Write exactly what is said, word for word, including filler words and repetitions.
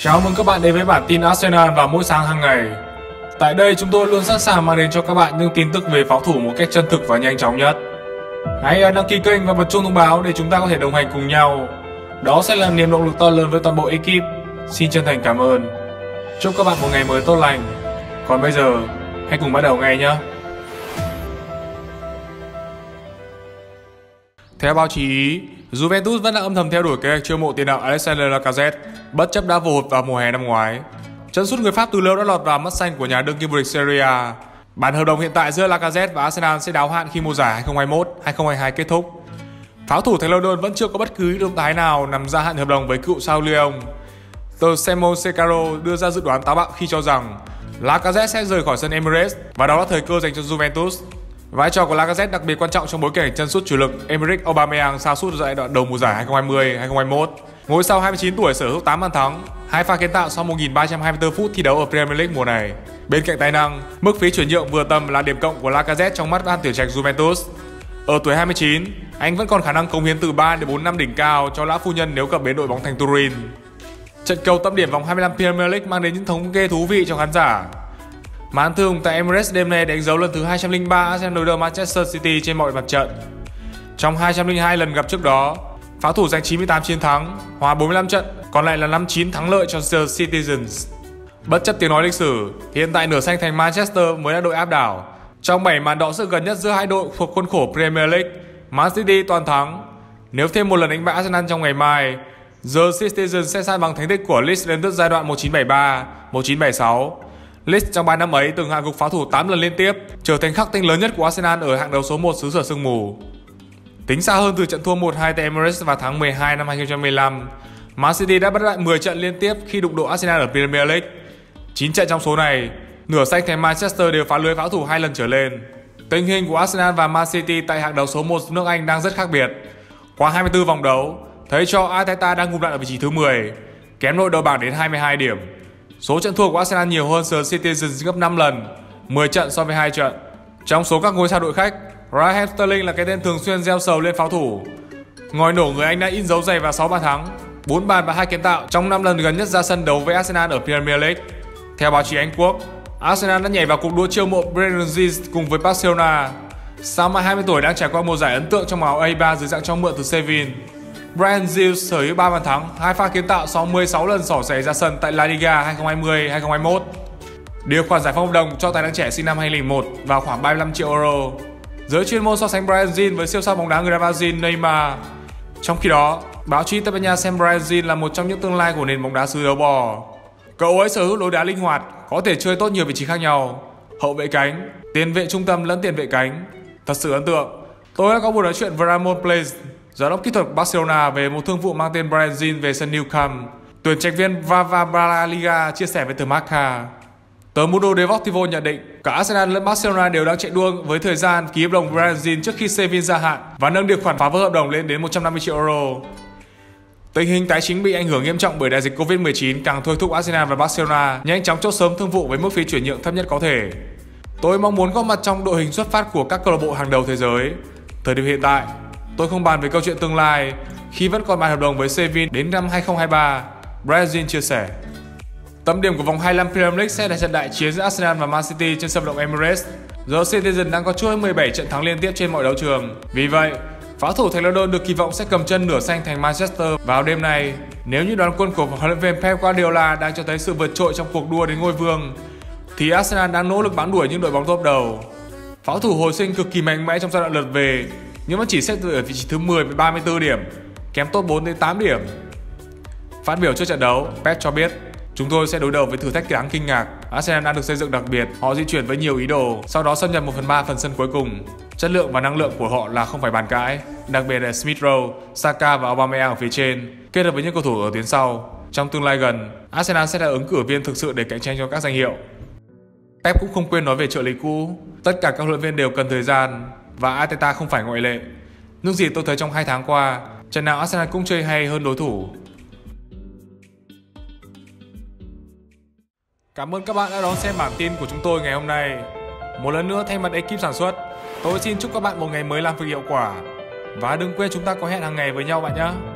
Chào mừng các bạn đến với bản tin Arsenal vào mỗi sáng hàng ngày. Tại đây chúng tôi luôn sẵn sàng mang đến cho các bạn những tin tức về pháo thủ một cách chân thực và nhanh chóng nhất. Hãy đăng ký kênh và bật chuông thông báo để chúng ta có thể đồng hành cùng nhau. Đó sẽ là niềm động lực to lớn với toàn bộ ekip. Xin chân thành cảm ơn. Chúc các bạn một ngày mới tốt lành. Còn bây giờ, hãy cùng bắt đầu ngay nhé. Theo báo chí Ý, Juventus vẫn đang âm thầm theo đuổi kế hoạch chiêu mộ tiền đạo Alexandre Lacazette, bất chấp đã vô hụt vào mùa hè năm ngoái. Chân sút người Pháp từ lâu đã lọt vào mắt xanh của nhà đương kim vô địch Serie A. Bản hợp đồng hiện tại giữa Lacazette và Arsenal sẽ đáo hạn khi mùa giải hai không hai mốt hai không hai hai kết thúc. Pháo thủ Thành London vẫn chưa có bất cứ động thái nào nằm gia hạn hợp đồng với cựu sao Lyon. Tờ Semon Secaro đưa ra dự đoán táo bạo khi cho rằng Lacazette sẽ rời khỏi sân Emirates và đó là thời cơ dành cho Juventus. Vai trò của Lacazette đặc biệt quan trọng trong bối cảnh chân sút chủ lực Emerick Aubameyang sa sút giai đoạn đầu mùa giải hai không hai không hai không hai mốt. Ngôi sao hai mươi chín tuổi sở hữu tám bàn thắng, hai pha kiến tạo sau một nghìn ba trăm hai mươi tư phút thi đấu ở Premier League mùa này. Bên cạnh tài năng, mức phí chuyển nhượng vừa tầm là điểm cộng của Lacazette trong mắt ban tuyển trạch Juventus. Ở tuổi hai mươi chín, anh vẫn còn khả năng cống hiến từ ba đến bốn năm đỉnh cao cho lão phu nhân nếu cập bến đội bóng thành Turin. Trận cầu tâm điểm vòng hai mươi lăm Premier League mang đến những thống kê thú vị cho khán giả. Màn thương tại Emirates đêm nay đánh dấu lần thứ hai trăm lẻ ba Arsenal đối đầu Manchester City trên mọi mặt trận. Trong hai trăm lẻ hai lần gặp trước đó, pháo thủ giành chín mươi tám chiến thắng, hòa bốn mươi lăm trận, còn lại là năm mươi chín thắng lợi cho The Citizens. Bất chấp tiếng nói lịch sử, hiện tại nửa xanh thành Manchester mới là đội áp đảo. Trong bảy màn đọ sức gần nhất giữa hai đội thuộc khuôn khổ Premier League, Man City toàn thắng. Nếu thêm một lần đánh bại Arsenal trong ngày mai, The Citizens sẽ san bằng thành tích của Leeds lên giai đoạn một chín bảy ba, một chín bảy sáu. Leeds trong ba năm ấy từng hạ gục pháo thủ tám lần liên tiếp, trở thành khắc tinh lớn nhất của Arsenal ở hạng đấu số một xứ sở sương mù. Tính xa hơn từ trận thua một hai tại Emirates vào tháng mười hai năm hai không một lăm, Man City đã bất bại mười trận liên tiếp khi đụng độ Arsenal ở Premier League. chín trận trong số này, nửa xanh thành Manchester đều phá lưới pháo thủ hai lần trở lên. Tình hình của Arsenal và Man City tại hạng đấu số một nước Anh đang rất khác biệt. Qua hai mươi tư vòng đấu, thấy cho Arteta đang ngụp lặn ở vị trí thứ mười, kém đội đầu bảng đến hai mươi hai điểm. Số trận thua của Arsenal nhiều hơn The Citizens gấp năm lần, mười trận so với hai trận. Trong số các ngôi sao đội khách, Raheem Sterling là cái tên thường xuyên gieo sầu lên pháo thủ. Ngòi nổ người Anh đã in dấu dày vào sáu bàn thắng, bốn bàn và hai kiến tạo trong năm lần gần nhất ra sân đấu với Arsenal ở Premier League. Theo báo chí Anh Quốc, Arsenal đã nhảy vào cuộc đua chiêu mộ Brandon Gilles cùng với Barcelona. Sao mà hai mươi tuổi đang trải qua mùa giải ấn tượng trong màu A ba dưới dạng cho mượn từ Sevilla. Brandon Gilles sở hữu ba bàn thắng, hai pha kiến tạo sau mười sáu lần xỏ xẻ ra sân tại La Liga hai không hai không hai không hai mốt. Điều khoản giải phóng hợp đồng cho tài năng trẻ sinh năm hai không không một vào khoảng ba mươi lăm triệu euro. Giới chuyên môn so sánh Brandon Gilles với siêu sao bóng đá người Brazil Neymar. Trong khi đó, báo chí Tây Ban Nha xem Brandon Gilles là một trong những tương lai của nền bóng đá xứ đấu bò. Cậu ấy sở hữu lối đá linh hoạt, có thể chơi tốt nhiều vị trí khác nhau, hậu vệ cánh, tiền vệ trung tâm lẫn tiền vệ cánh. Thật sự ấn tượng. Tôi đã có buổi nói chuyện với Ramon Plays, giám đốc kỹ thuật Barcelona về một thương vụ mang tên Brandon Gilles về sân Nou Camp. Tuyển trạch viên Vava Baraliga chia sẻ với tờ Marca. Tờ Mundo Deportivo nhận định cả Arsenal lẫn Barcelona đều đang chạy đua với thời gian ký hợp đồng Brandon Gilles trước khi Sevilla gia hạn và nâng điều khoản phá vỡ hợp đồng lên đến một trăm năm mươi triệu euro. Tình hình tài chính bị ảnh hưởng nghiêm trọng bởi đại dịch Covid mười chín càng thôi thúc Arsenal và Barcelona nhanh chóng chốt sớm thương vụ với mức phí chuyển nhượng thấp nhất có thể. Tôi mong muốn góp mặt trong đội hình xuất phát của các câu lạc bộ hàng đầu thế giới. Thời điểm hiện tại, tôi không bàn về câu chuyện tương lai khi vẫn còn bàn hợp đồng với Sevilla đến năm hai không hai ba, Brandon Gilles chia sẻ. Tâm điểm của vòng hai mươi lăm Premier League sẽ là trận đại chiến giữa Arsenal và Man City trên sân vận động Emirates. The Citizens đang có chuỗi mười bảy trận thắng liên tiếp trên mọi đấu trường. Vì vậy, pháo thủ Thành London được kỳ vọng sẽ cầm chân nửa xanh thành Manchester vào đêm nay. Nếu như đoàn quân của huấn luyện viên Pep Guardiola đang cho thấy sự vượt trội trong cuộc đua đến ngôi vương, thì Arsenal đang nỗ lực bám đuổi những đội bóng top đầu. Pháo thủ hồi sinh cực kỳ mạnh mẽ trong giai đoạn lượt về, nhưng vẫn chỉ xếp ở vị trí thứ mười với ba mươi tư điểm, kém top bốn đến tám điểm. Phát biểu trước trận đấu, Pep cho biết: "Chúng tôi sẽ đối đầu với thử thách đáng kinh ngạc. Arsenal đã được xây dựng đặc biệt, họ di chuyển với nhiều ý đồ, sau đó xâm nhập một phần ba phần sân cuối cùng. Chất lượng và năng lượng của họ là không phải bàn cãi, đặc biệt là Smith Rowe, Saka và Aubameyang ở phía trên, kết hợp với những cầu thủ ở tuyến sau. Trong tương lai gần, Arsenal sẽ là ứng cử viên thực sự để cạnh tranh cho các danh hiệu." Pep cũng không quên nói về trợ lý cũ. Tất cả các huấn luyện viên đều cần thời gian và Arteta không phải ngoại lệ. Những gì tôi thấy trong hai tháng qua, trận nào Arsenal cũng chơi hay hơn đối thủ. Cảm ơn các bạn đã đón xem bản tin của chúng tôi ngày hôm nay. Một lần nữa thay mặt ekip sản xuất, tôi xin chúc các bạn một ngày mới làm việc hiệu quả. Và đừng quên chúng ta có hẹn hàng ngày với nhau bạn nhé.